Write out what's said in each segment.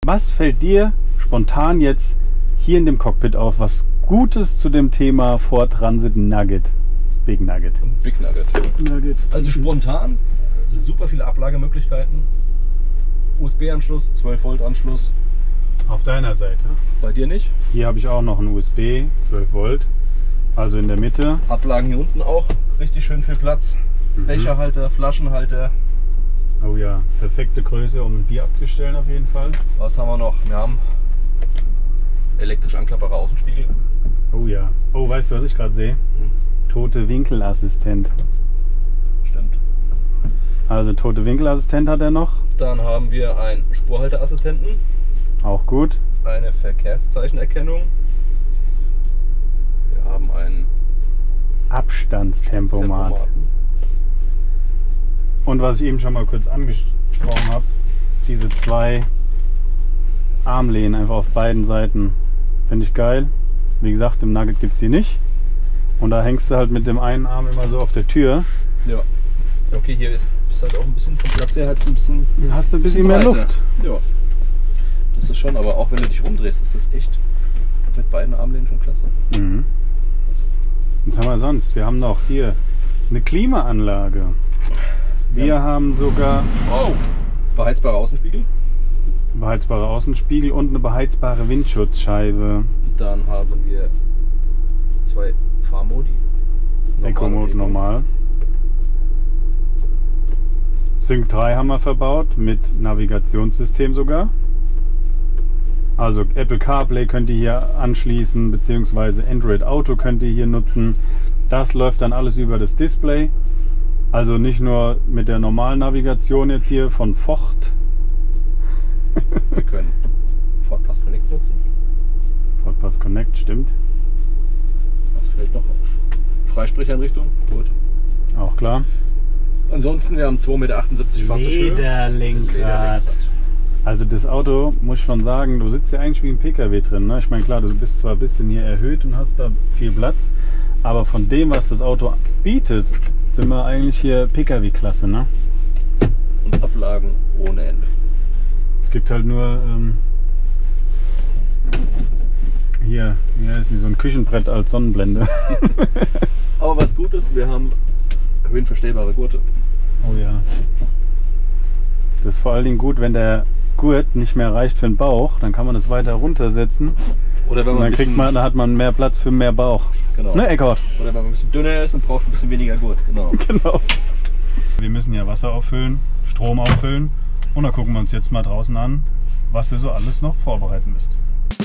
Was fällt dir spontan jetzt hier in dem Cockpit auf, was Gutes zu dem Thema Ford Transit Nugget? Big Nugget. Big Nugget. Nuggets. Also spontan, super viele Ablagemöglichkeiten. USB-Anschluss, 12 Volt Anschluss. Auf deiner Seite. Bei dir nicht? Hier habe ich auch noch einen USB, 12 Volt. Also in der Mitte. Ablagen hier unten auch, richtig schön viel Platz. Becherhalter, Flaschenhalter. Oh ja, perfekte Größe, um ein Bier abzustellen auf jeden Fall. Was haben wir noch? Wir haben elektrisch anklappbare Außenspiegel. Oh ja. Oh, weißt du, was ich gerade sehe? Tote Winkelassistent. Stimmt. Also tote Winkelassistent hat er noch. Dann haben wir einen Spurhalteassistenten, Auch gut. eine Verkehrszeichenerkennung. Wir haben einen Abstandstempomat. Und was ich eben schon mal kurz angesprochen habe, diese zwei Armlehnen einfach auf beiden Seiten. Finde ich geil. Wie gesagt, im Nugget gibt es die nicht. Und da hängst du halt mit dem einen Arm immer so auf der Tür. Ja. Okay, hier ist halt auch ein bisschen vom Platz her halt ein bisschen. Hast du ein bisschen mehr breiter. Luft. Ja. Das ist schon, aber auch wenn du dich rumdrehst, ist das echt mit beiden Armlehnen schon klasse. Mhm. Was haben wir sonst? Wir haben noch hier eine Klimaanlage. Wir haben sogar Oh! Beheizbare Außenspiegel. beheizbare Außenspiegel und eine beheizbare Windschutzscheibe. Dann haben wir zwei Fahrmodi. Eco-Mode normal. Sync 3 haben wir verbaut mit Navigationssystem sogar. Also Apple CarPlay könnt ihr hier anschließen, beziehungsweise Android Auto könnt ihr hier nutzen. Das läuft dann alles über das Display. Also nicht nur mit der normalen Navigation jetzt hier von Ford. Wir können Ford Pass Connect nutzen. Ford Pass Connect, stimmt. Was fällt noch auf? Freisprecheinrichtung, gut. Auch klar. Ansonsten, wir haben 2,78 Meter Fahrzeugshöhe. Lederlenkrad. Also das Auto, muss ich schon sagen, du sitzt ja eigentlich wie ein PKW drin. Ne? Ich meine, klar, du bist zwar ein bisschen hier erhöht und hast da viel Platz, aber von dem, was das Auto bietet, sind wir eigentlich hier PKW-Klasse. Ne? Und Ablagen ohne Ende. Es gibt halt nur hier, wie heißt die, so ein Küchenbrett als Sonnenblende. Aber was gut ist, wir haben höhenverstellbare Gurte. Oh ja. Das ist vor allen Dingen gut, wenn der Gurt nicht mehr reicht für den Bauch, dann kann man es weiter runtersetzen. Oder wenn Und man dann hat man mehr Platz für mehr Bauch. Genau. Ne, Eckhard? Oder wenn man ein bisschen dünner ist und braucht ein bisschen weniger Gurt. Genau. Genau. Wir müssen ja Wasser auffüllen, Strom auffüllen und dann gucken wir uns jetzt mal draußen an, was ihr so alles noch vorbereiten müsst.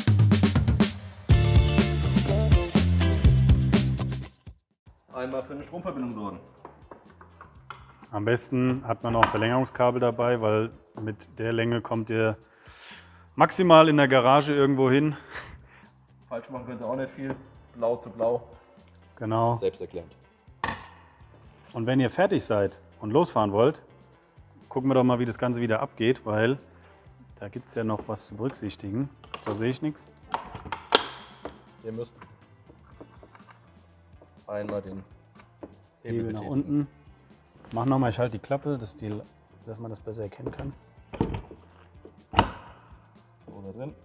Einmal für eine Stromverbindung sorgen. Am besten hat man auch ein Verlängerungskabel dabei, weil mit der Länge kommt ihr maximal in der Garage irgendwo hin. Falsch machen könnt ihr auch nicht viel. Blau zu blau. Genau. Selbsterklärend. Und wenn ihr fertig seid und losfahren wollt, gucken wir doch mal, wie das Ganze wieder abgeht, weil da gibt es ja noch was zu berücksichtigen. So sehe ich nichts. Ihr müsst einmal den Hebel nach betätigen. unten. Mach nochmal, ich halte die Klappe, dass man das besser erkennen kann. So da drin.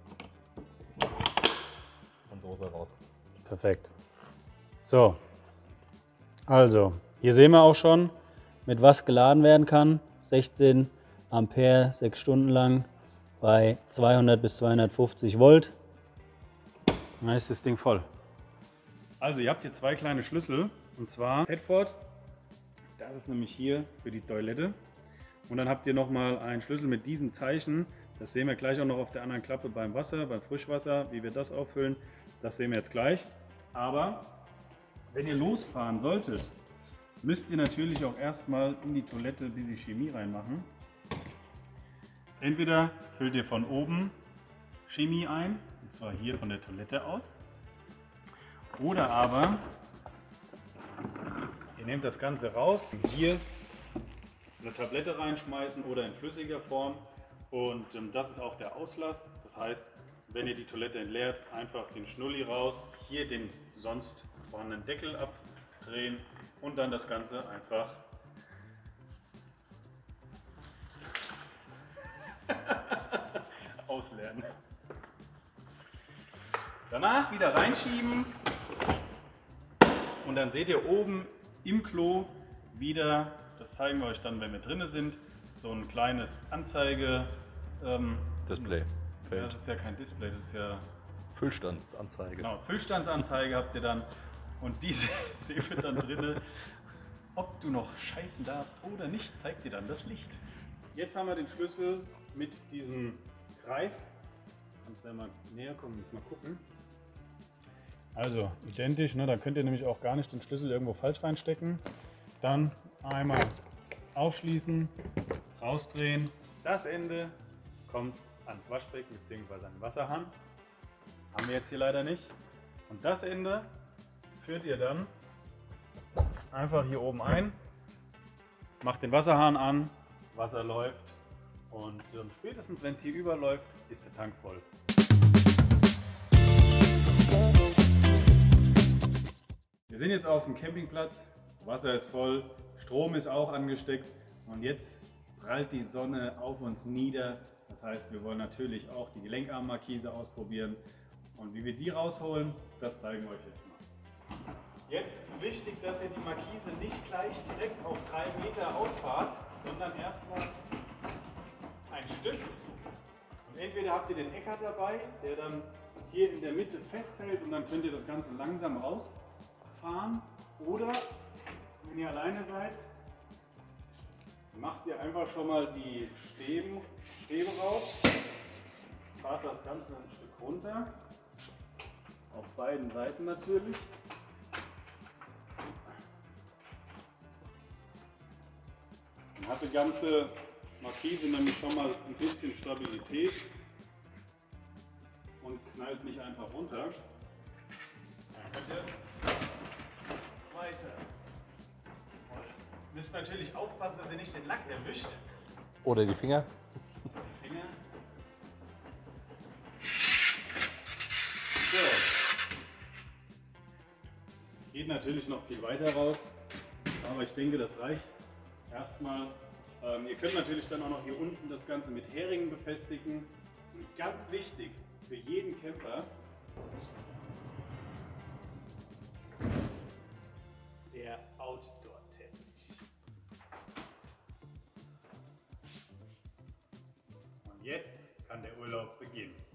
Und so ist er raus. Perfekt. So, also, hier sehen wir auch schon, mit was geladen werden kann. 16 Ampere, 6 Stunden lang bei 200 bis 250 Volt. Dann ist das Ding voll. Also, ihr habt hier zwei kleine Schlüssel, und zwar Tedford. Das ist nämlich hier für die Toilette. Und dann habt ihr nochmal einen Schlüssel mit diesem Zeichen. Das sehen wir gleich auch noch auf der anderen Klappe beim Wasser, beim Frischwasser, wie wir das auffüllen. Das sehen wir jetzt gleich. Aber wenn ihr losfahren solltet, müsst ihr natürlich auch erstmal in die Toilette ein bisschen Chemie reinmachen. Entweder füllt ihr von oben Chemie ein, und zwar hier von der Toilette aus. Oder aber ihr nehmt das Ganze raus, hier eine Tablette reinschmeißen oder in flüssiger Form. Und das ist auch der Auslass. Das heißt, wenn ihr die Toilette entleert, einfach den Schnulli raus, hier den sonst vorhandenen Deckel abdrehen und dann das Ganze einfach ausleeren. Danach wieder reinschieben und dann seht ihr oben im Klo wieder, das zeigen wir euch dann, wenn wir drin sind, so ein kleines Display. Das ist ja kein Display, das ist ja Füllstandsanzeige. Genau, Füllstandsanzeige habt ihr dann und diese wird dann drin, ob du noch scheißen darfst oder nicht, zeigt dir dann das Licht. Jetzt haben wir den Schlüssel mit diesem Kreis. Kannst du ja mal näher kommen und mal gucken. Also identisch, ne? Da könnt ihr nämlich auch gar nicht den Schlüssel irgendwo falsch reinstecken. Dann einmal aufschließen, rausdrehen. Das Ende kommt ans Waschbecken bzw. an den Wasserhahn. Haben wir jetzt hier leider nicht. Und das Ende führt ihr dann einfach hier oben ein, macht den Wasserhahn an, Wasser läuft und spätestens wenn es hier überläuft, ist der Tank voll. Wir sind jetzt auf dem Campingplatz, Wasser ist voll, Strom ist auch angesteckt und jetzt prallt die Sonne auf uns nieder. Das heißt, wir wollen natürlich auch die Gelenkarmmarkise ausprobieren und wie wir die rausholen, das zeigen wir euch jetzt mal. Jetzt ist es wichtig, dass ihr die Markise nicht gleich direkt auf 3 Meter ausfahrt, sondern erstmal ein Stück. Und entweder habt ihr den Eckart dabei, der dann hier in der Mitte festhält und dann könnt ihr das Ganze langsam rausfahren. Oder wenn ihr alleine seid, macht ihr einfach schon mal die Stäbe raus, fahrt das Ganze ein Stück runter, auf beiden Seiten natürlich. Dann hat die ganze Markise nämlich schon mal ein bisschen Stabilität und knallt nicht einfach runter. Dann könnt ihr weiter. Ihr müsst natürlich aufpassen, dass ihr nicht den Lack erwischt. Oder die Finger. Die Finger. So. Geht natürlich noch viel weiter raus, aber ich denke, das reicht erstmal. Ihr könnt natürlich dann auch noch hier unten das Ganze mit Heringen befestigen. Und ganz wichtig für jeden Camper, der Outdoor-Teppich. Und jetzt kann der Urlaub beginnen.